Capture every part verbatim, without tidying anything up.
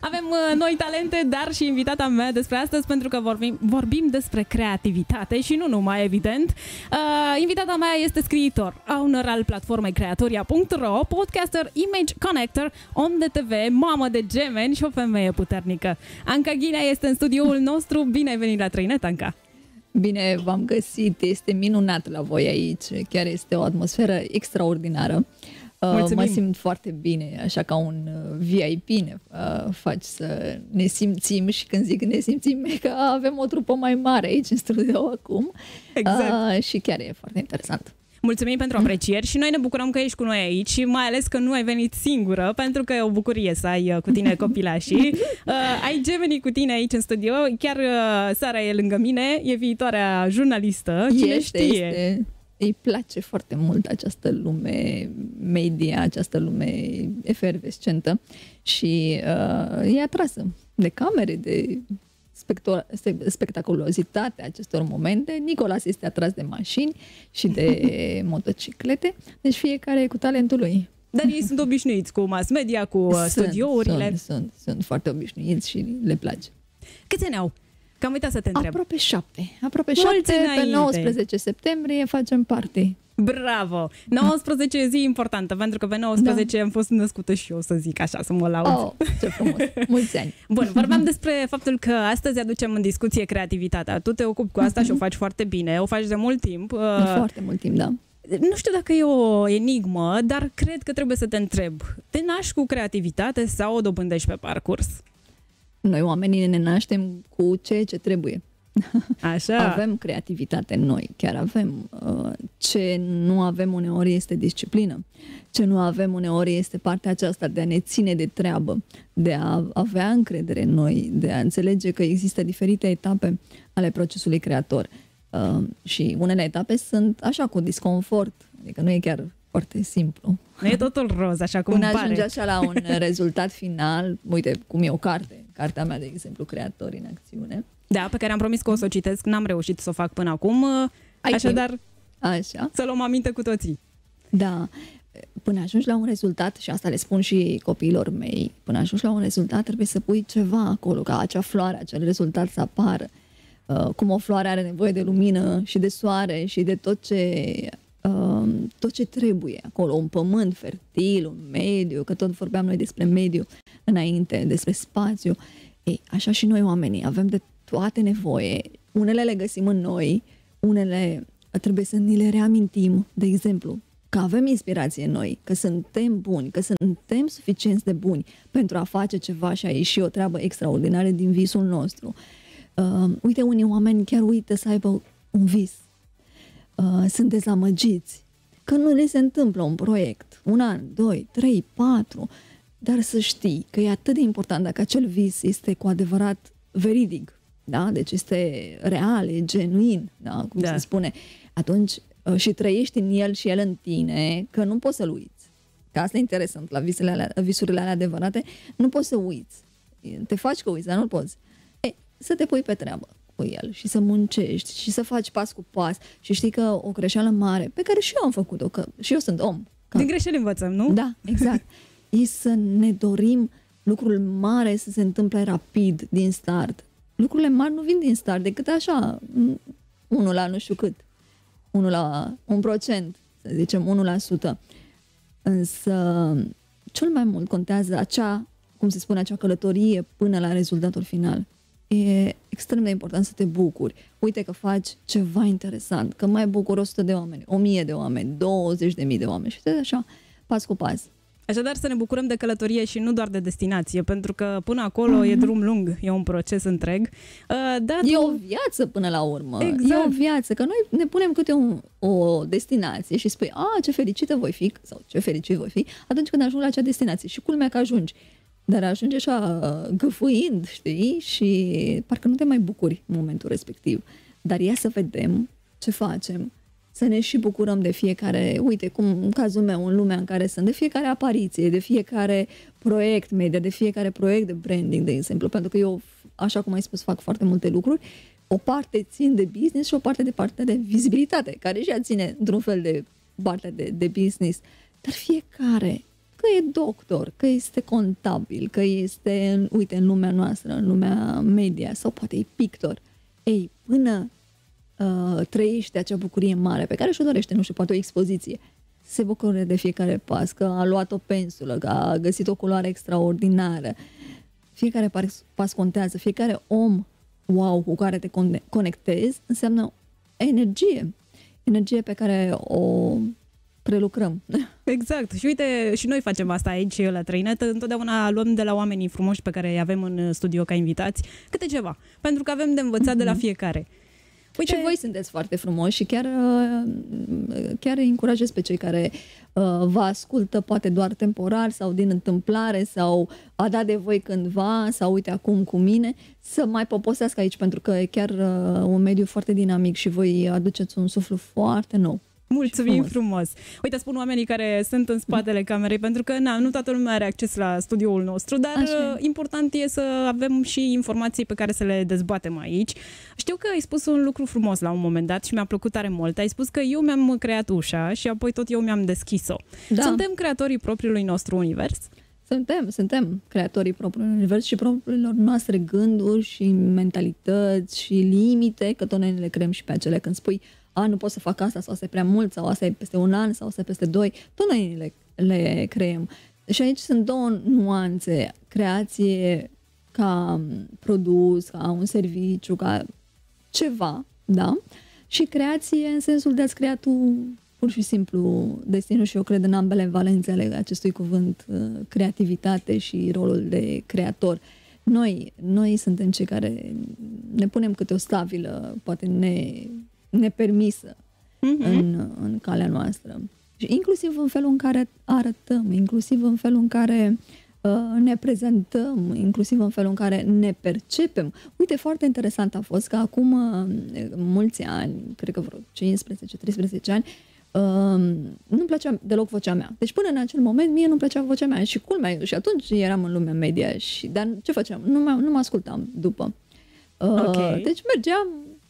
Avem uh, noi talente, dar și invitata mea despre astăzi, pentru că vorbim, vorbim despre creativitate și nu numai, evident. Uh, invitata mea este scriitor, owner al platformei creatoria punct ro, podcaster, image connector, om de T V, mamă de gemeni și o femeie puternică. Anca Ghinea este în studioul nostru. Bine ai venit la Trăinet, Anca! Bine v-am găsit, este minunat la voi aici, chiar este o atmosferă extraordinară. Mulțumim. Mă simt foarte bine, așa ca un V I P ne faci să ne simțim și când zic ne simțim că avem o trupă mai mare aici în studio acum. Exact. Și chiar e foarte interesant. Mulțumim pentru aprecieri și noi ne bucurăm că ești cu noi aici și mai ales că nu ai venit singură, pentru că e o bucurie să ai cu tine copilașii. uh, ai gemenii cu tine aici în studio, chiar uh, Sara e lângă mine, e viitoarea jurnalistă, cine este, știe. Este. Îi place foarte mult această lume media, această lume efervescentă și uh, e atrasă de camere, de spectaculozitatea acestor momente. Nicolas este atras de mașini și de motociclete, deci fiecare cu talentul lui. Dar ei sunt obișnuiți cu mass media, cu sunt, studiourile. Sunt, sunt, sunt foarte obișnuiți și le place. Câți ani au? Că am uitat să te întreb. Aproape șapte. Aproape șapte, pe nouăsprezece septembrie facem party. Bravo! nouăsprezece e zi importantă, pentru că pe nouăsprezece da. am fost născută și eu, să zic așa, să mă laud. Oh, ce frumos! Mulți ani! Bun, vorbeam despre faptul că astăzi aducem în discuție creativitatea. Tu te ocupi cu asta și o faci foarte bine, o faci de mult timp. De foarte mult timp, da. Nu știu dacă e o enigmă, dar cred că trebuie să te întreb. Te naști cu creativitate sau o dobândești pe parcurs? Noi oamenii ne naștem cu ceea ce trebuie. Așa. Avem creativitate noi, chiar avem. Ce nu avem uneori este disciplină. Ce nu avem uneori este partea aceasta de a ne ține de treabă, de a avea încredere în noi, de a înțelege că există diferite etape ale procesului creator. Și unele etape sunt așa cu disconfort, adică nu e chiar foarte simplu. Nu e totul roz, așa cum Până pare. ajunge așa la un rezultat final, uite cum e o carte, cartea mea de exemplu, Creatori în acțiune. Da, pe care am promis că o să o citesc, n-am reușit să o fac până acum, Ai așadar așa. să luăm aminte cu toții. Da, până ajungi la un rezultat, și asta le spun și copiilor mei, până ajungi la un rezultat trebuie să pui ceva acolo, ca acea floare, acel rezultat să apară. Uh, cum o floare are nevoie de lumină și de soare și de tot ce, uh, tot ce trebuie acolo, un pământ fertil, un mediu, că tot vorbeam noi despre mediu înainte, despre spațiu. Ei, așa și noi oamenii avem de toate nevoie, unele le găsim în noi, unele trebuie să ni le reamintim, de exemplu, că avem inspirație în noi, că suntem buni, că suntem suficienți de buni pentru a face ceva și a ieși o treabă extraordinară din visul nostru. Uh, uite, unii oameni chiar uită să aibă un vis. Uh, sunt dezamăgiți că nu le se întâmplă un proiect, un an, doi, trei, patru, dar să știi că e atât de important dacă acel vis este cu adevărat veridic, da? Deci este real, e genuin, da? Cum da. se spune, atunci uh, și trăiești în el și el în tine, că nu poți să-l uiți. Că asta e interesant, la visele alea, visurile alea adevărate, nu poți să uiți. Te faci că uiți, dar nu poți. E, să te pui pe treabă cu el și să muncești și să faci pas cu pas și știi că o greșeală mare, pe care și eu am făcut-o, că și eu sunt om. Că... Din greșeli învățăm, nu? Da, exact. E să ne dorim lucrul mare să se întâmple rapid, din start. Lucrurile mari nu vin din start, decât așa, unul la nu știu cât, unul la un procent, să zicem, unu la sută. Însă, cel mai mult contează acea, cum se spune, acea călătorie până la rezultatul final. E extrem de important să te bucuri. Uite că faci ceva interesant, că mai bucuri o sută de oameni, o mie de oameni, douăzeci de mii de oameni și te așa, pas cu pas. Așadar să ne bucurăm de călătorie și nu doar de destinație, pentru că până acolo mm-hmm. e drum lung, e un proces întreg. Uh, da, e tu... o viață până la urmă, exact. E o viață, că noi ne punem câte un, o destinație și spui, a, ce fericită voi fi, sau ce fericit voi fi, atunci când ajung la acea destinație și culmea că ajungi. Dar ajunge așa gâfâind, știi, și parcă nu te mai bucuri în momentul respectiv. Dar ia să vedem ce facem, să ne și bucurăm de fiecare, uite, cum în cazul meu, în lumea în care sunt, de fiecare apariție, de fiecare proiect media, de fiecare proiect de branding, de exemplu, pentru că eu, așa cum ai spus, fac foarte multe lucruri, o parte țin de business și o parte de partea de vizibilitate, care și ea ține într-un fel de partea de, de business, dar fiecare că e doctor, că este contabil, că este, uite, în lumea noastră, în lumea media, sau poate e pictor. Ei, până uh, trăiește acea bucurie mare pe care și-o dorește, nu știu, poate o expoziție, se bucură de fiecare pas, că a luat o pensulă, că a găsit o culoare extraordinară. Fiecare pas contează, fiecare om, wow, cu care te conectezi, înseamnă energie. Energie pe care o prelucrăm. Exact. Și uite, și noi facem asta aici la Trăinet. Întotdeauna luăm de la oamenii frumoși pe care îi avem în studio ca invitați câte ceva. Pentru că avem de învățat mm-hmm. de la fiecare. Uite, și voi sunteți foarte frumoși și chiar, chiar îi încurajez pe cei care uh, vă ascultă poate doar temporar sau din întâmplare sau a dat de voi cândva sau uite acum cu mine să mai poposească aici pentru că e chiar uh, un mediu foarte dinamic și voi aduceți un suflu foarte nou. Mulțumim frumos. frumos! Uite, spun oamenii care sunt în spatele camerei, pentru că na, nu toată lumea are acces la studioul nostru, dar Așa. important e să avem și informații pe care să le dezbatem aici. Știu că ai spus un lucru frumos la un moment dat și mi-a plăcut tare mult. Ai spus că eu mi-am creat ușa și apoi tot eu mi-am deschis-o. Da. Suntem creatorii propriului nostru univers? Suntem, suntem creatorii propriului univers și propriilor noastre gânduri și mentalități și limite, că tot noi le creăm și pe acele când spui a, nu pot să fac asta sau asta e prea mult sau asta e peste un an sau asta e peste doi, tot noi le, le creăm. Și aici sunt două nuanțe, creație ca produs, ca un serviciu, ca ceva, da? Și creație în sensul de a-ți crea tu pur și simplu destinul și eu cred în ambele valențe ale acestui cuvânt, creativitate și rolul de creator. Noi, noi suntem cei care ne punem câte o stabilă, poate ne... nepermisă mm-hmm. în, în calea noastră. Și inclusiv în felul în care arătăm, inclusiv în felul în care uh, ne prezentăm, inclusiv în felul în care ne percepem. Uite, foarte interesant a fost că acum uh, mulți ani, cred că vreo cincisprezece treisprezece ani, uh, nu-mi plăcea deloc vocea mea. Deci până în acel moment mie nu-mi plăcea vocea mea și culmea, și atunci eram în lumea media și, dar ce făceam? Nu mă, nu mă ascultam după. Uh, okay. Deci mergeam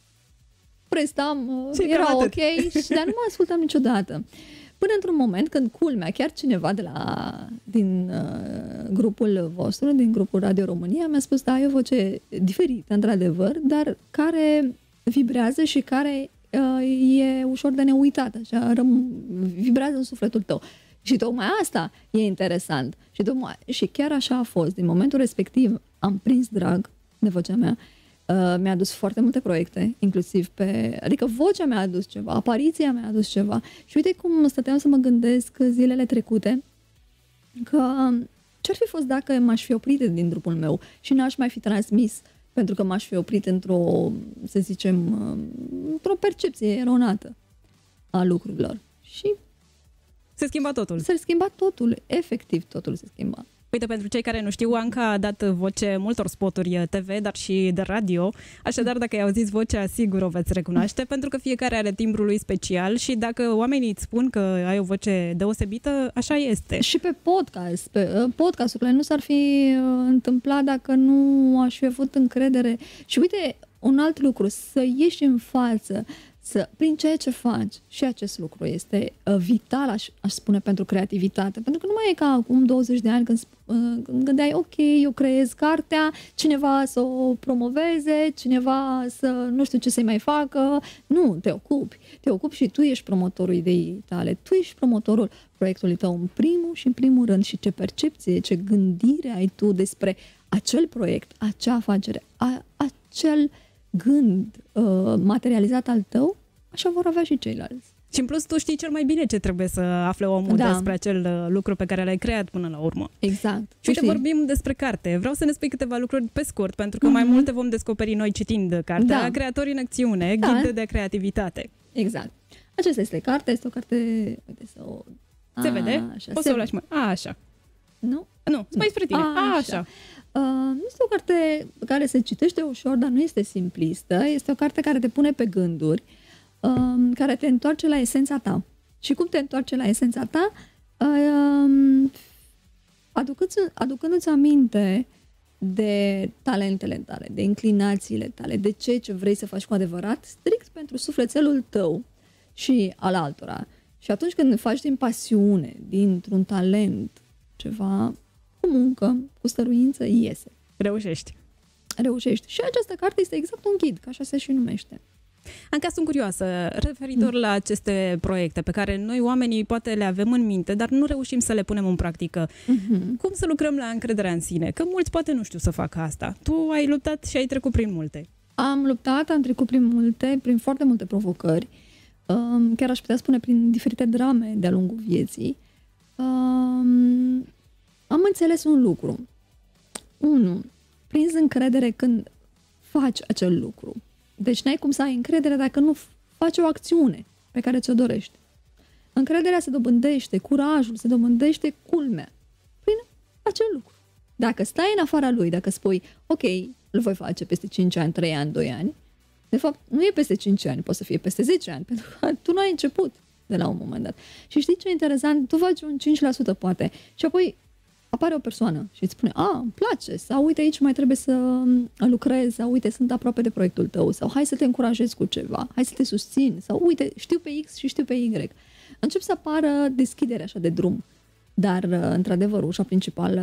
prestam, și era ok, și, dar nu mă ascultam niciodată. Până într-un moment când, culmea, chiar cineva de la, din uh, grupul vostru, din grupul Radio România, mi-a spus, da, ai o voce diferită, într-adevăr, dar care vibrează și care uh, e ușor de neuitat, așa, răm- vibrează în sufletul tău. Și tocmai asta e interesant. Și, tocmai, și chiar așa a fost. Din momentul respectiv am prins drag de vocea mea. Uh, mi-a adus foarte multe proiecte, inclusiv pe... Adică vocea mi-a adus ceva, apariția mi-a adus ceva. Și uite cum stăteam să mă gândesc zilele trecute că ce-ar fi fost dacă m-aș fi oprit din drumul meu și n-aș mai fi transmis, pentru că m-aș fi oprit într-o, să zicem, într-o percepție eronată a lucrurilor. Și se schimba totul. Se schimba totul, efectiv totul se schimba. Uite, pentru cei care nu știu, Anca a dat voce multor spoturi T V, dar și de radio. Așadar, dacă i-au zis vocea, sigur o veți recunoaște, pentru că fiecare are timbrul lui special și dacă oamenii îți spun că ai o voce deosebită, așa este. Și pe podcast, pe podcasturile nu s-ar fi întâmplat dacă nu aș fi avut încredere. Și uite, un alt lucru, să ieși în față, să, prin ceea ce faci, și acest lucru este uh, vital, aș, aș spune, pentru creativitate. Pentru că nu mai e ca acum douăzeci de ani când, uh, când gândeai, ok, eu creez cartea, cineva să o promoveze, cineva să nu știu ce să-i mai facă. Nu, te ocupi. Te ocupi și tu ești promotorul ideii tale. Tu ești promotorul proiectului tău în primul și în primul rând. Și ce percepție, ce gândire ai tu despre acel proiect, acea afacere, a, acel gând uh, materializat al tău, așa vor avea și ceilalți. Și în plus tu știi cel mai bine ce trebuie să afle omul da. despre acel uh, lucru pe care l-ai creat până la urmă. Exact. Și uite, vorbim despre carte. Vreau să ne spui câteva lucruri pe scurt, pentru că mm-hmm. mai multe vom descoperi noi citind cartea, da. Creatorii în acțiune, da. Ghid de creativitate. Exact. Aceasta este cartea, este o carte... Uite, să o... Se vede? Așa, poți să o lași mai... A, așa. Nu? Nu, mai spre tine. A, A, așa. Uh, este o carte care se citește ușor, dar nu este simplistă. Este o carte care te pune pe gânduri, uh, care te întoarce la esența ta. Și cum te întoarce la esența ta? Uh, aducându-ți, aducându-ți aminte de talentele tale, de inclinațiile tale, de ce ce vrei să faci cu adevărat, strict pentru sufletelul tău și al altora. Și atunci când faci din pasiune, dintr-un talent, ceva cu muncă, cu stăruință, iese. Reușești. Reușești. Și această carte este exact un ghid, că așa se și numește. Anca, sunt curioasă, referitor mm. la aceste proiecte pe care noi oamenii poate le avem în minte, dar nu reușim să le punem în practică. Mm-hmm. Cum să lucrăm la încrederea în sine? Că mulți poate nu știu să facă asta. Tu ai luptat și ai trecut prin multe. Am luptat, am trecut prin multe, prin foarte multe provocări. Chiar aș putea spune prin diferite drame de-a lungul vieții. Am înțeles un lucru. Unu, prinzi încredere când faci acel lucru. Deci n-ai cum să ai încredere dacă nu faci o acțiune pe care ți-o dorești. Încrederea se dobândește, curajul se dobândește, culmea, prin acel lucru. Dacă stai în afara lui, dacă spui, ok, îl voi face peste cinci ani, trei ani, doi ani, de fapt, nu e peste cinci ani, poate să fie peste zece ani, pentru că tu nu ai început de la un moment dat. Și știi ce e interesant? Tu faci un cinci la sută poate și apoi apare o persoană și îți spune, a, îmi place, sau uite aici mai trebuie să lucrezi, sau uite, sunt aproape de proiectul tău, sau hai să te încurajez cu ceva, hai să te susțin, sau uite, știu pe X și știu pe Y. Încep să apară deschidere așa de drum. Dar, într-adevăr, ușa principală,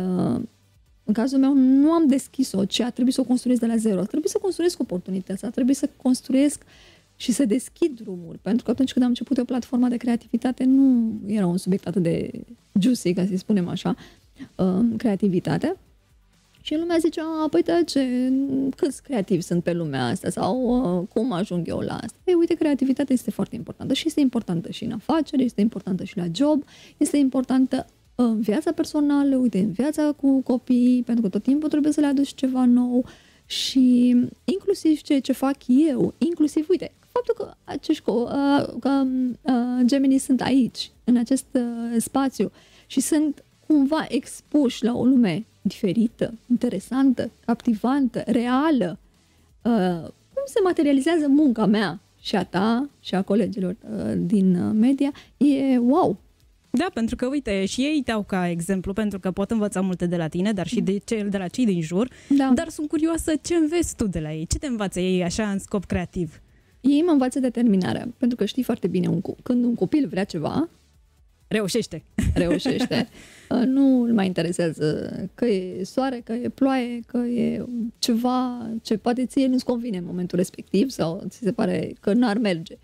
în cazul meu, nu am deschis-o, ci a trebuit să o construiesc de la zero. A trebuit să construiesc oportunități, a trebuit să construiesc și să deschid drumuri. Pentru că atunci când am început eu platforma de creativitate, nu era un subiect atât de juicy, ca să-i spunem așa, creativitatea. Și lumea zicea, păi da, ce, câți creativi sunt pe lumea asta sau cum ajung eu la asta? Ei, uite, creativitatea este foarte importantă și este importantă și în afaceri, este importantă și la job, este importantă în viața personală, uite, în viața cu copiii, pentru că tot timpul trebuie să le aduci ceva nou și inclusiv ce, ce fac eu, inclusiv, uite, faptul că acești uh, că, uh, Gemini sunt aici, în acest uh, spațiu și sunt cumva expuși la o lume diferită, interesantă, captivantă, reală. Uh, cum se materializează munca mea și a ta și a colegilor uh, din uh, media, e wow! Da, pentru că, uite, și ei te-au ca exemplu, pentru că pot învăța multe de la tine, dar și de, ce, de la cei din jur, da. Dar sunt curioasă ce înveți tu de la ei, ce te învață ei așa în scop creativ? Ei mă învață determinarea, pentru că știi foarte bine, un, când un copil vrea ceva, reușește. Reușește. Nu îl mai interesează că e soare, că e ploaie, că e ceva ce poate ție nu-ți convine în momentul respectiv sau ți se pare că n-ar merge.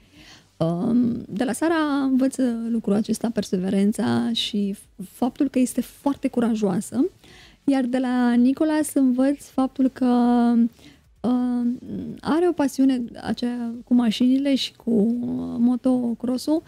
De la Sara învăță lucrul acesta, perseverența și faptul că este foarte curajoasă, iar de la Nicolas învăț faptul că are o pasiune aceea cu mașinile și cu motocross-ul,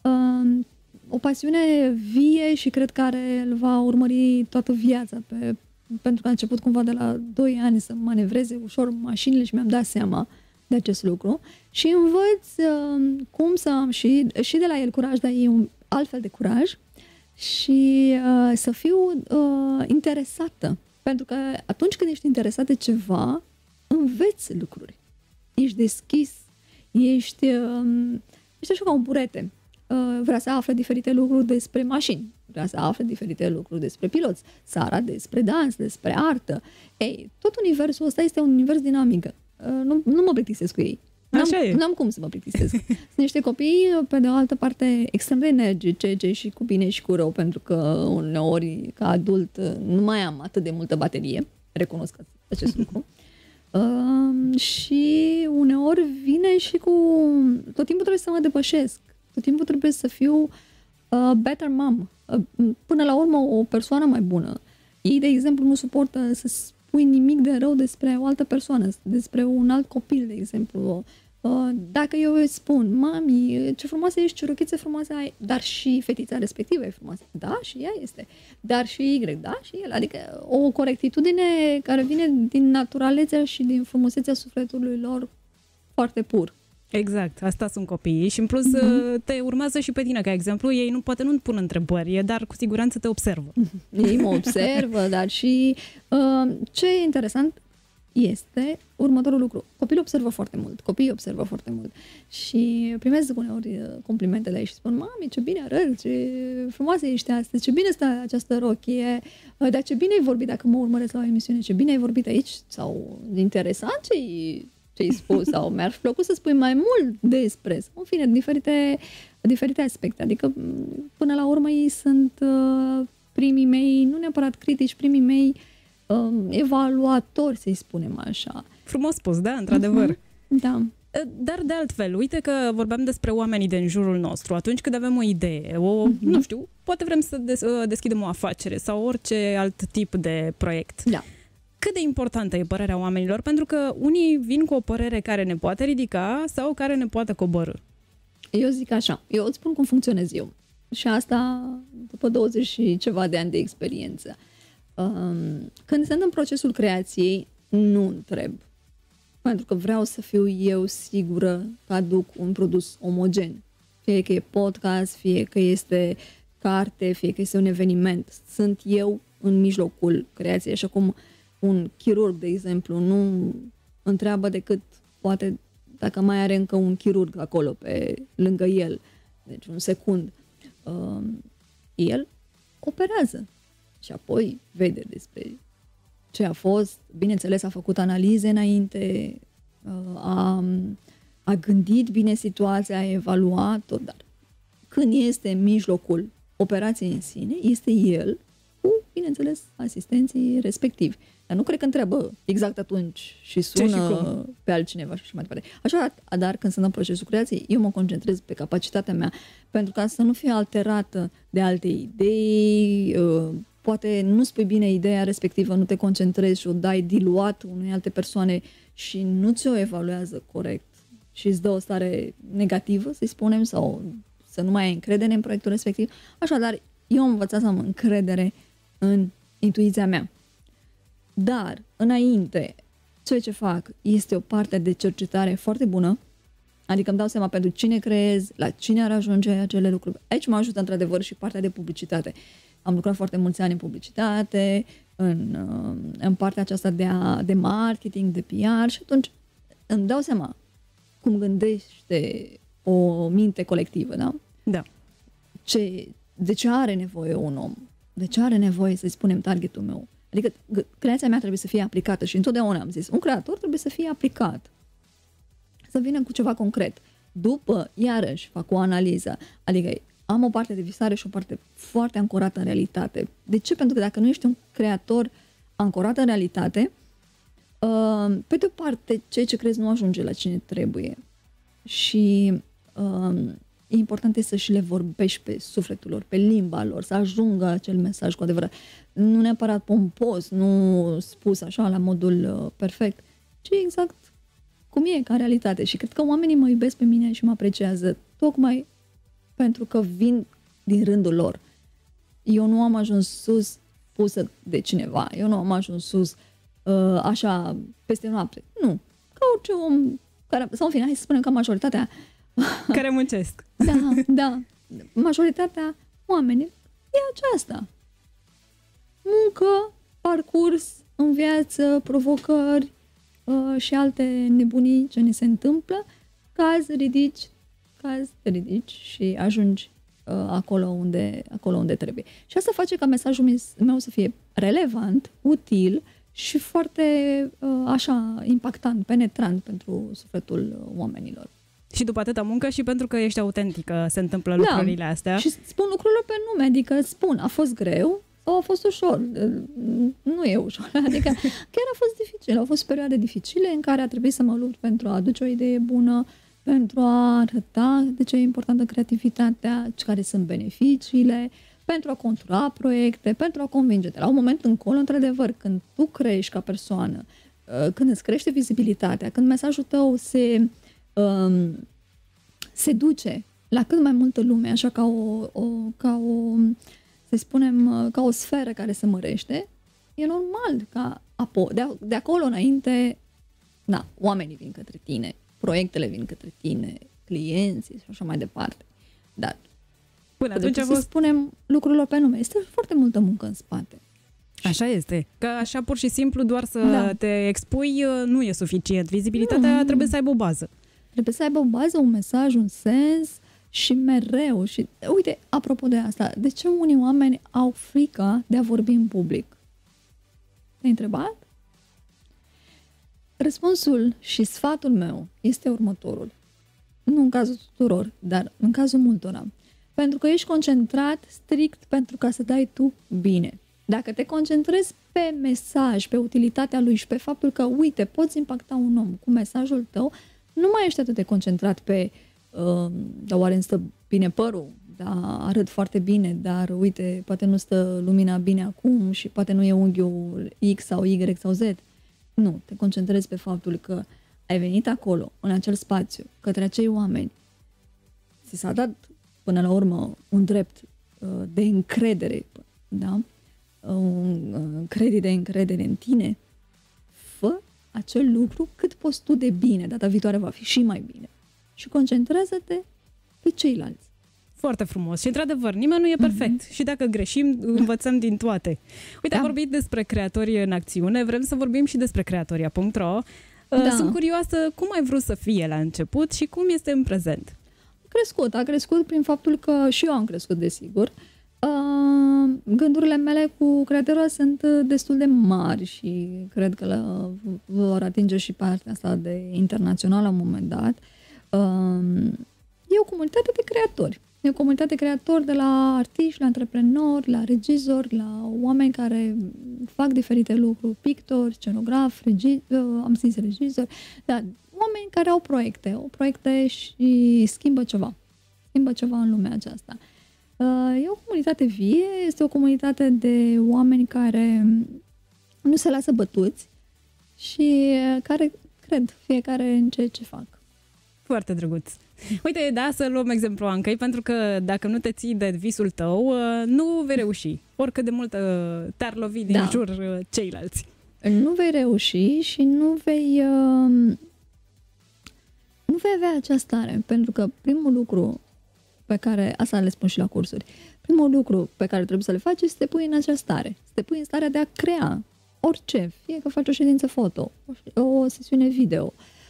o pasiune vie și cred că are, îl va urmări toată viața, pe, pentru că a început cumva de la doi ani să manevreze ușor mașinile și mi-am dat seama de acest lucru și învăț uh, cum să am și, și de la el curaj, dar e un alt fel de curaj și uh, să fiu uh, interesată, pentru că atunci când ești interesat de ceva, înveți lucruri. Ești deschis, ești, uh, ești așa ca un burete. Uh, vrea să afle diferite lucruri despre mașini, vrea să afle diferite lucruri despre piloți, Sara despre dans, despre artă. Ei, tot universul ăsta este un univers dinamic. Uh, nu, nu mă plictisesc cu ei. N-am, n-am cum să mă plictisesc. Sunt niște copii, pe de o altă parte, extrem de energice și cu bine și cu rău, pentru că uneori, ca adult, nu mai am atât de multă baterie. Recunosc acest lucru. Uh, și uneori vine și cu... Tot timpul trebuie să mă depășesc. Tot timpul trebuie să fiu uh, better mom. Uh, până la urmă, o persoană mai bună. Ei, de exemplu, nu suportă să spui nimic de rău despre o altă persoană, despre un alt copil, de exemplu. Uh, dacă eu îi spun, mami, ce frumoasă ești, ce rochițe frumoase ai, dar și fetița respectivă e frumoasă. Da, și ea este. Dar și Y, da, și el. Adică o corectitudine care vine din naturalețea și din frumusețea sufletului lor foarte pur. Exact, asta sunt copiii și în plus mm-hmm. te urmează și pe tine, ca exemplu, ei nu poate nu pun întrebări, dar cu siguranță te observă. Ei mă observă, dar și uh, ce e interesant este următorul lucru. Copilul observă foarte mult, copiii observă foarte mult și primesc uneori complimente de ei și spun, mami, ce bine arăți, ce frumoasă ești astăzi, ce bine stă această rochie, dar ce bine ai vorbit dacă mă urmăresc la o emisiune, ce bine ai vorbit aici, sau interesant ce-i ce-ai spus, sau mi-ar fi plăcut să spui mai mult despre, în fine, diferite, diferite aspecte. Adică, până la urmă, ei sunt uh, primii mei, nu neapărat critici, primii mei uh, evaluatori, să-i spunem așa. Frumos spus, da, într-adevăr. Uh-huh. Da. Dar de altfel, uite că vorbeam despre oamenii din jurul nostru. Atunci când avem o idee, o, uh-huh. nu știu, poate vrem să des- deschidem o afacere sau orice alt tip de proiect. Da. Cât de importantă e părerea oamenilor? Pentru că unii vin cu o părere care ne poate ridica sau care ne poate coborî. Eu zic așa, eu îți spun cum funcționez eu. Și asta după douăzeci și ceva de ani de experiență. Când sunt în procesul creației, nu întreb. Pentru că vreau să fiu eu sigură că aduc un produs omogen. Fie că e podcast, fie că este carte, fie că este un eveniment. Sunt eu în mijlocul creației, așa cum un chirurg, de exemplu, nu întreabă decât poate dacă mai are încă un chirurg acolo pe lângă el, deci un secund, uh, el operează și apoi vede despre ce a fost, bineînțeles a făcut analize înainte, uh, a, a gândit bine situația, a evaluat-o, dar când este în mijlocul operației în sine, este el cu, bineînțeles, asistenții respectivi. Dar nu cred că întreabă exact atunci și sună și pe altcineva și mai departe. Așa, dar când sunt în procesul creației, eu mă concentrez pe capacitatea mea, pentru ca să nu fie alterată de alte idei, poate nu spui bine ideea respectivă, nu te concentrezi și o dai diluat unei alte persoane și nu ți-o evaluează corect și îți dă o stare negativă, să-i spunem, sau să nu mai ai încredere în proiectul respectiv. Așadar, eu am învățat să am încredere în intuiția mea. Dar, înainte, ceea ce fac este o parte de cercetare foarte bună, adică îmi dau seama pentru cine creez, la cine ar ajunge acele lucruri. Aici mă ajută într-adevăr și partea de publicitate. Am lucrat foarte mulți ani în publicitate, în, în partea aceasta de, a, de marketing, de P R și atunci îmi dau seama cum gândește o minte colectivă, da? Da. Ce, de ce are nevoie un om? De ce are nevoie, să-i spunem, targetul meu? Adică creația mea trebuie să fie aplicată și întotdeauna am zis, un creator trebuie să fie aplicat. Să vină cu ceva concret. După, iarăși, fac o analiză. Adică am o parte de visare și o parte foarte ancorată în realitate. De ce? Pentru că dacă nu ești un creator ancorat în realitate, pe de o parte, ceea ce crezi nu ajunge la cine trebuie. Și e important să și le vorbești pe sufletul lor, pe limba lor, să ajungă acel mesaj cu adevărat. Nu neapărat pompos, nu spus așa la modul uh, perfect, ci exact cum e, ca realitate. Și cred că oamenii mă iubesc pe mine și mă apreciază tocmai pentru că vin din rândul lor. Eu nu am ajuns sus pusă de cineva, eu nu am ajuns sus uh, așa peste noapte. Nu. Ca orice om, care, sau în fine, hai să spunem că majoritatea care muncesc. Da, da. Majoritatea oamenilor e aceasta. Muncă, parcurs în viață, provocări uh, și alte nebunii ce ne se întâmplă. Caz, ridici, caz, te ridici și ajungi uh, acolo, unde, acolo unde trebuie. Și asta face ca mesajul meu să fie relevant, util și foarte uh, așa impactant, penetrant pentru sufletul oamenilor. Și după atâta muncă și pentru că ești autentică se întâmplă lucrurile da, astea. Și spun lucrurile pe nume, adică spun, a fost greu sau a fost ușor. Nu e ușor, adică chiar a fost dificil. Au fost perioade dificile în care a trebuit să mă lupt pentru a aduce o idee bună, pentru a arăta de ce e importantă creativitatea, care sunt beneficiile, pentru a contura proiecte, pentru a convinge. La un moment încolo, într-adevăr, când tu crești ca persoană, când îți crește vizibilitatea, când mesajul tău se... Um, se duce la cât mai multă lume, așa ca o, o, ca o, să spunem, ca o sferă care se mărește, e normal ca apo- de, de acolo înainte, na, oamenii vin către tine, proiectele vin către tine, clienții și așa mai departe. Dar până atunci să spunem lucrurilor pe nume, este foarte multă muncă în spate. Așa este. Că așa pur și simplu doar să da. te expui nu e suficient. Vizibilitatea nu, trebuie să aibă o bază. Trebuie să aibă o bază, un mesaj, un sens și mereu. Și uite, apropo de asta, de ce unii oameni au frică de a vorbi în public? Te-ai întrebat? Răspunsul și sfatul meu este următorul. Nu în cazul tuturor, dar în cazul multora. pentru că ești concentrat strict pentru ca să dai tu bine. Dacă te concentrezi pe mesaj, pe utilitatea lui și pe faptul că, uite, poți impacta un om cu mesajul tău, nu mai ești atât de concentrat pe uh, dar oare îmi stă bine părul, da, arăt foarte bine, dar uite, poate nu stă lumina bine acum și poate nu e unghiul X sau Y sau Z. Nu, te concentrezi pe faptul că ai venit acolo, în acel spațiu, către acei oameni. Ți s-a dat până la urmă un drept uh, de încredere, da? Un uh, credit de încredere în tine. Fă acel lucru cât poți tu de bine, data viitoare va fi și mai bine. Și concentrează-te pe ceilalți. Foarte frumos. Și într-adevăr, nimeni nu e perfect. Mm-hmm. Și dacă greșim, învățăm din toate. Uite, da. Am vorbit despre creatorii în acțiune, vrem să vorbim și despre creatoria punct ro. Da. Sunt curioasă cum ai vrut să fie la început și cum este în prezent. A crescut, a crescut prin faptul că și eu am crescut, desigur. Gândurile mele cu creatorul sunt destul de mari și cred că le vor atinge și partea asta de internațional la un moment dat. E o comunitate de creatori. E o comunitate de creatori de la artiști, la antreprenori, la regizori, la oameni care fac diferite lucruri, pictori, scenografi, regi, am zis regizori, dar oameni care au proiecte, au proiecte și schimbă ceva. Schimbă ceva în lumea aceasta. E o comunitate vie, este o comunitate de oameni care nu se lasă bătuți și care cred fiecare în ceea ce fac. Foarte drăguț. Uite, da, să luăm exemplu Ancăi, pentru că dacă nu te ții de visul tău, nu vei reuși. Oricât de mult te-ar lovi din da. jur ceilalți. Nu vei reuși și nu vei nu vei avea acea stare, pentru că primul lucru pe care, asta le spun și la cursuri, primul lucru pe care trebuie să le faci este să te pui în acea stare. Să te pui în starea de a crea orice, fie că faci o ședință foto, o sesiune video,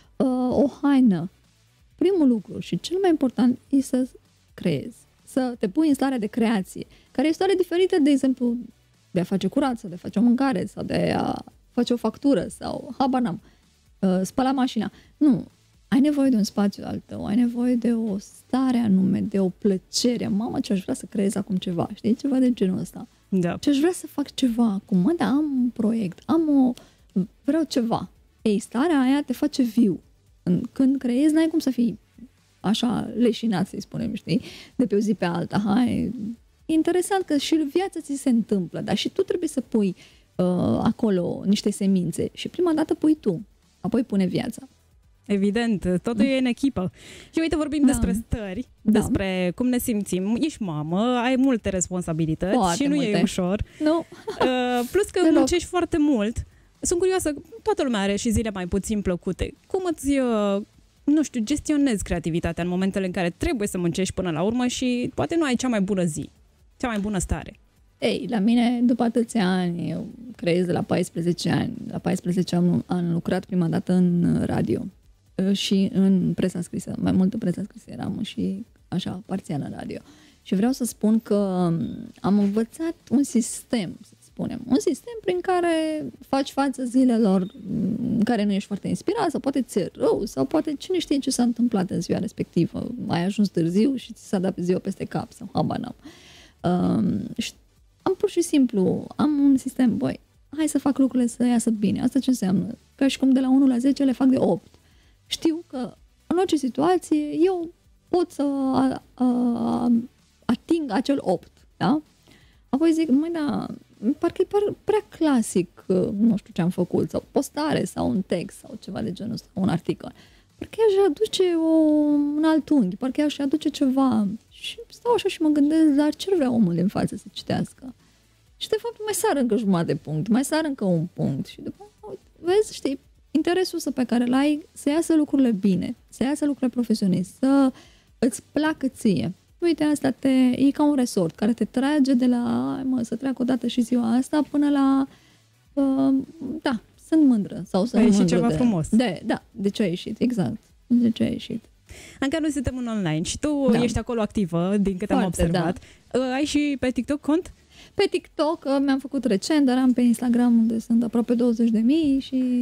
o haină. Primul lucru și cel mai important e să creezi, să te pui în starea de creație, care e o stare diferită, de exemplu, de a face curat sau de a face o mâncare sau de a face o factură sau, habar n-am, spăla mașina. Nu, ai nevoie de un spațiu al tău, ai nevoie de o stare anume, de o plăcere. Mamă, ce aș vrea să creez acum ceva, știi? Ceva de genul ăsta. Da. Ce aș vrea să fac ceva acum, mă, da, am un proiect, am o... vreau ceva. Ei, starea aia te face viu. Când creezi, n-ai cum să fii așa leșinat, să-i spunem, știi? De pe o zi pe alta. Hai. E interesant că și viața ți se întâmplă, dar și tu trebuie să pui uh, acolo niște semințe. Și prima dată pui tu, apoi pune viața. Evident, totul mm. e în echipă. Și uite, vorbim da. despre stări, da. despre cum ne simțim. Ești mamă, ai multe responsabilități foarte și nu multe. E ușor. Nu. Uh, plus că muncești foarte mult. Sunt curioasă, toată lumea are și zile mai puțin plăcute. Cum îți, uh, nu știu, gestionezi creativitatea în momentele în care trebuie să muncești până la urmă și poate nu ai cea mai bună zi, cea mai bună stare? Ei, la mine, după atâția ani, eu creez de la paisprezece ani. La paisprezece ani am lucrat prima dată în radio și în presa scrisă. Mai mult în presa scrisă eram și așa, parțial în radio. Și vreau să spun că am învățat un sistem, să spunem, un sistem prin care faci față zilelor în care nu ești foarte inspirat sau poate ți-e rău sau poate cine știe ce s-a întâmplat în ziua respectivă. Ai ajuns târziu și ți s-a dat ziua peste cap sau habar n-am. Um, și am pur și simplu, am un sistem, băi, hai să fac lucrurile să iasă bine. Asta ce înseamnă? Ca și cum de la unu la zece le fac de opt. Știu că în orice situație eu pot să a, a, ating acel opt, da? Apoi zic, măi, da, parcă e par, prea clasic, nu știu ce am făcut, sau postare, sau un text, sau ceva de genul ăsta, un articol. Parcă aș aduce o, un alt unghi, parcă aș aduce ceva. Și stau așa și mă gândesc, dar ce vrea omul din față să citească? Și de fapt mai sar încă jumătate de punct, mai sar încă un punct. Și după, vezi, știi, interesul ăsta pe care îl ai, să iasă lucrurile bine, să iasă lucrurile profesioniste, să îți placă ție. Uite, asta te, e ca un resort care te trage de la, mă, să treacă o dată și ziua asta până la, uh, da, sunt mândră. Sau sunt mândră și ceva de, frumos. De, da, de ce ai ieșit, exact. De ce ai ieșit. Încă noi suntem în online și tu da. ești acolo activă, din câte am observat. Da. Ai și pe TikTok cont? Pe TikTok mi-am făcut recent, dar am pe Instagram unde sunt aproape douăzeci de mii și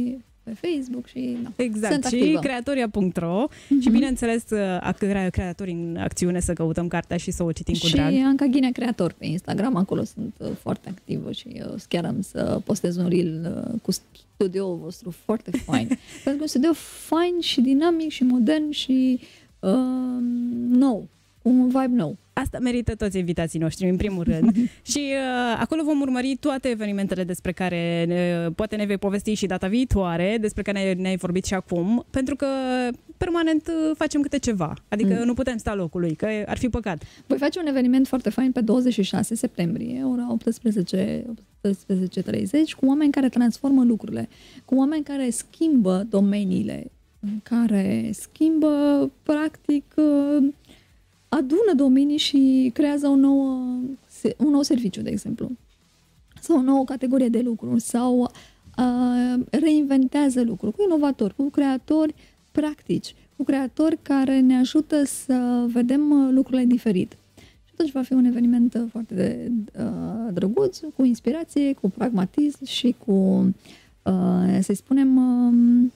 pe Facebook și da, exact, sunt și activă. creatoria punct ro uh-huh. și bineînțeles Creatorii în acțiune, să căutăm cartea și să o citim cu drag. Și Anca Ghinea Creator pe Instagram, acolo sunt uh, foarte activă și eu chiar am să postez un reel uh, cu studioul vostru foarte fain. Pentru că un studio fain și dinamic și modern și uh, nou, un vibe nou. Asta merită toți invitații noștri, în primul rând. Și uh, acolo vom urmări toate evenimentele despre care uh, poate ne vei povesti și data viitoare, despre care ne-ai, ne-ai vorbit și acum, pentru că permanent uh, facem câte ceva. Adică mm. nu putem sta locului, că ar fi păcat. Voi face un eveniment foarte fain pe douăzeci și șase septembrie, ora optsprezece, optsprezece treizeci, cu oameni care transformă lucrurile, cu oameni care schimbă domeniile, care schimbă, practic, uh, adună domenii și creează o nouă, un nou serviciu, de exemplu, sau o nouă categorie de lucruri, sau uh, reinventează lucruri cu inovatori, cu creatori practici, cu creatori care ne ajută să vedem lucrurile diferit. Și atunci va fi un eveniment foarte de, uh, drăguț, cu inspirație, cu pragmatism și cu, uh, să-i spunem, uh,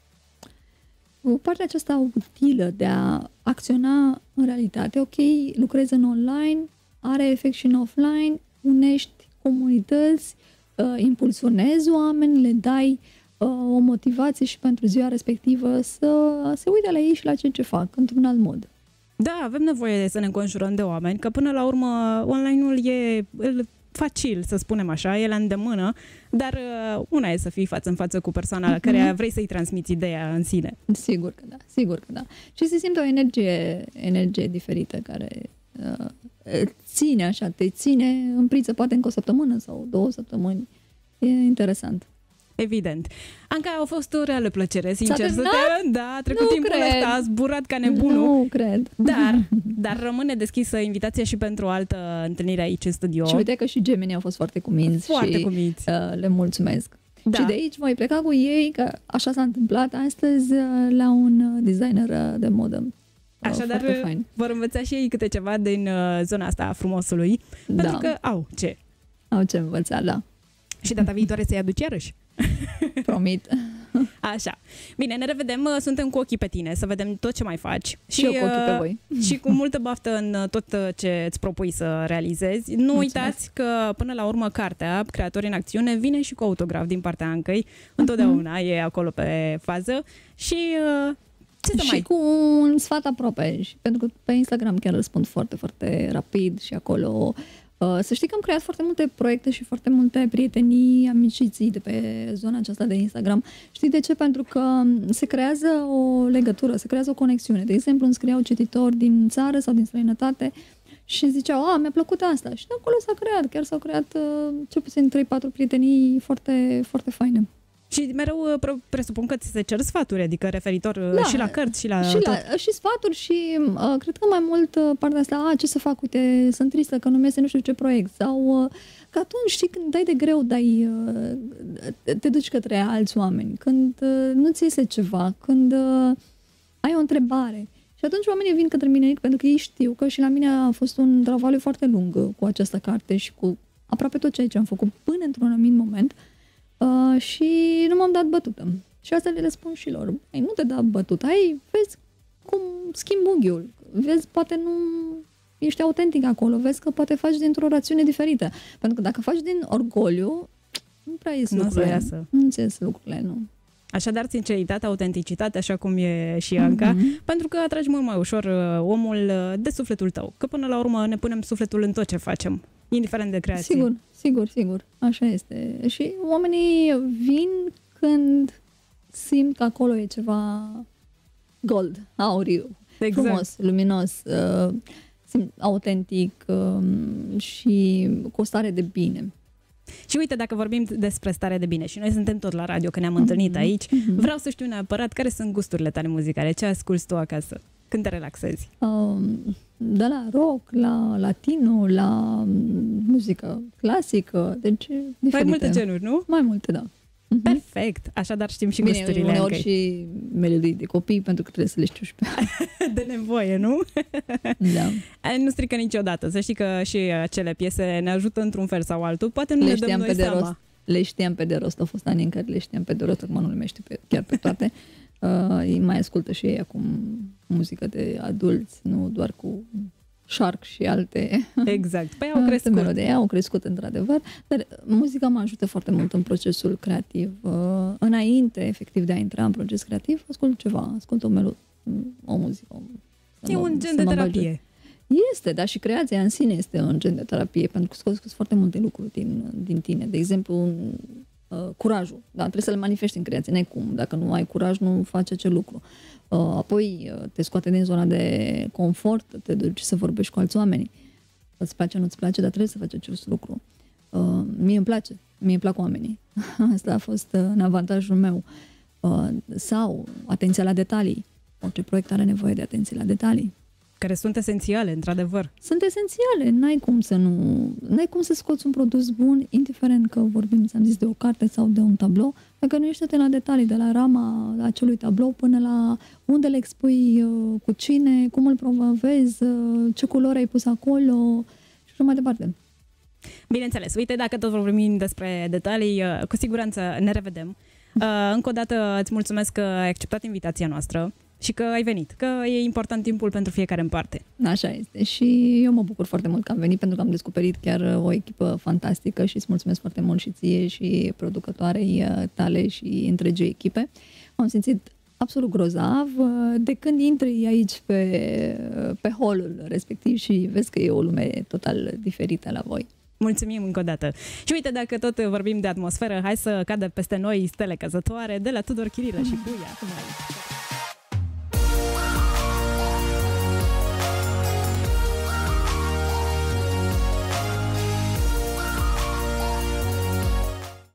cu partea aceasta utilă de a acționa în realitate. Ok, lucrezi în online, are efect și în offline, unești comunități, uh, impulsionezi oameni, le dai uh, o motivație și pentru ziua respectivă să se uite la ei și la ceea ce fac, într-un alt mod. Da, avem nevoie să ne înconjurăm de oameni, că până la urmă online-ul e facil, să spunem așa, e la îndemână, dar uh, una e să fii față în față cu persoana la care vrei să-i transmiți ideea în sine. Sigur că da, sigur că da. Și se simte o energie, energie diferită care uh, ține așa, te ține în priță, poate încă o săptămână sau două săptămâni. E interesant. Evident. Anca, a fost o reală plăcere, sincer să te... Da, a trecut nu timpul cred. ăsta, a zburat ca nebunul. Nu cred. Dar, dar rămâne deschisă invitația și pentru o altă întâlnire aici în studio. Și uite că și gemenii au fost foarte cuminți. Foarte și, cuminți. Uh, le mulțumesc. Da. Și de aici voi pleca cu ei, că așa s-a întâmplat astăzi, uh, la un designer uh, de modă. Așadar, vor învăța și ei câte ceva din uh, zona asta a frumosului, da. pentru că au ce. Au ce învăța, da. Și data viitoare să-i aduci iarăși. Promit. Așa. Bine, ne revedem, suntem cu ochii pe tine, să vedem tot ce mai faci. Și, și eu cu ochii pe voi. Și cu multă baftă în tot ce îți propui să realizezi. Nu Mulțumesc. Uitați că până la urmă cartea, Creatorii în acțiune, vine și cu autograf din partea Ancăi. Întotdeauna uh-huh. e acolo pe fază. Și ce să și mai... cu un sfat aproape. Pentru că pe Instagram chiar răspund foarte, foarte rapid și acolo... Să știi că am creat foarte multe proiecte și foarte multe prietenii, amiciții de pe zona aceasta de Instagram. Știi de ce? Pentru că se creează o legătură, se creează o conexiune. De exemplu, îmi scriau cititori din țară sau din străinătate și ziceau, a, mi-a plăcut asta. Și de acolo s-a creat, chiar s-au creat cel puțin trei patru prietenii foarte, foarte faine. Și mereu presupun că ți se cer sfaturi, adică referitor da, și la cărți și la... Și, la, și sfaturi și uh, cred că mai mult uh, partea asta, a, ce să fac, uite, sunt tristă că nu iese nu știu ce proiect. Sau uh, că atunci, știi, când dai de greu, dai, uh, te duci către alți oameni. Când uh, nu ți iese ceva, când uh, ai o întrebare. Și atunci oamenii vin către mine pentru că ei știu că și la mine a fost un travaliu foarte lung cu această carte și cu aproape tot ceea ce am făcut până într-un anumit moment. Uh, și nu m-am dat bătută. Și asta le răspund și lor. Ei, nu te da bătută. Hai, vezi cum schimbi unghiul. Vezi, poate nu ești autentic acolo. Vezi că poate faci dintr-o rațiune diferită. Pentru că dacă faci din orgoliu, nu prea ies lucrurile. Nu ți ies lucrurile, nu. Așadar, sinceritate, autenticitate, așa cum e și Anca, mm-hmm. pentru că atragi mult mai ușor omul de sufletul tău. Că până la urmă ne punem sufletul în tot ce facem, indiferent de creație. Sigur, sigur, sigur. Așa este. Și oamenii vin când simt că acolo e ceva gold, auriu, exact. Frumos, luminos, uh, simt autentic uh, și cu o stare de bine. Și uite, dacă vorbim despre stare de bine și noi suntem tot la radio, că ne-am mm-hmm. întâlnit aici, mm-hmm. vreau să știu neapărat care sunt gusturile tale muzicale, ce asculți tu acasă, când te relaxezi? Um, de la rock, la latino, la muzică clasică, deci diferite. Mai multe genuri, nu? Mai multe, da. Perfect, așadar știm și Bine, gusturile uneori și melodii de copii, pentru că trebuie să le știu și pe de nevoie, nu? Da. Nu strică niciodată, să știi că și acele piese ne ajută într-un fel sau altul, poate nu le ne dăm noi pe de seama. rost. le știam pe de rost, au fost ani în care le știam pe de rost, acum nu le mai știu pe, chiar pe toate. Uh, ei mai ascultă și ei acum muzică de adulți, nu doar cu Shark și alte. Exact. Păi au crescut. Melodii au crescut într-adevăr, dar muzica mă ajută foarte mult în procesul creativ. Uh, înainte, efectiv, de a intra în proces creativ, ascult ceva, ascult o melodie, o muzică. E un gen de terapie. Este, dar și creația în sine este un gen de terapie, pentru că scoți foarte multe lucruri din, din tine. De exemplu, uh, curajul. Da, trebuie să le manifesti în creație, n-ai cum. Dacă nu ai curaj, nu faci acel lucru. Uh, apoi uh, te scoate din zona de confort, te duci să vorbești cu alți oameni. Îți place, nu-ți place, dar trebuie să faci acest lucru. Uh, mie îmi place, mie îmi plac oamenii. Asta a fost uh, în avantajul meu. Uh, sau atenția la detalii. Orice proiect are nevoie de atenție la detalii. Care sunt esențiale, într-adevăr. Sunt esențiale, n-ai cum să nu... N-ai cum să scoți un produs bun, indiferent că vorbim, ți-am zis, de o carte sau de un tablou, dacă nu ești atent la detalii, de la rama acelui tablou până la unde le expui, cu cine, cum îl promovezi, ce culori ai pus acolo și așa mai departe. Bineînțeles. Uite, dacă tot vorbim despre detalii, cu siguranță ne revedem. Încă o dată îți mulțumesc că ai acceptat invitația noastră și că ai venit, că e important timpul pentru fiecare în parte. Așa este și eu mă bucur foarte mult că am venit pentru că am descoperit chiar o echipă fantastică și îți mulțumesc foarte mult și ție și producătoarei tale și întregii echipe. Am simțit absolut grozav de când intri aici pe, pe hall-ul respectiv și vezi că e o lume total diferită la voi. Mulțumim încă o dată. Și uite, dacă tot vorbim de atmosferă, hai să cadă peste noi stele căzătoare de la Tudor Chirilă și Puia.